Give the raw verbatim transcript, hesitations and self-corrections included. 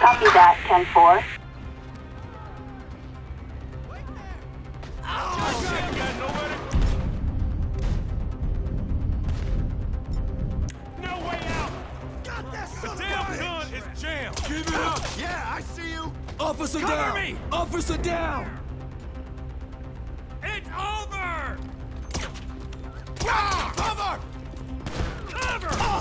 Copy that, ten four. No way out! Got this the damn gun is jammed! Give it up! Yeah, I see you! Officer Cover down! me! Officer down! It's over! Ah! Cover! Cover!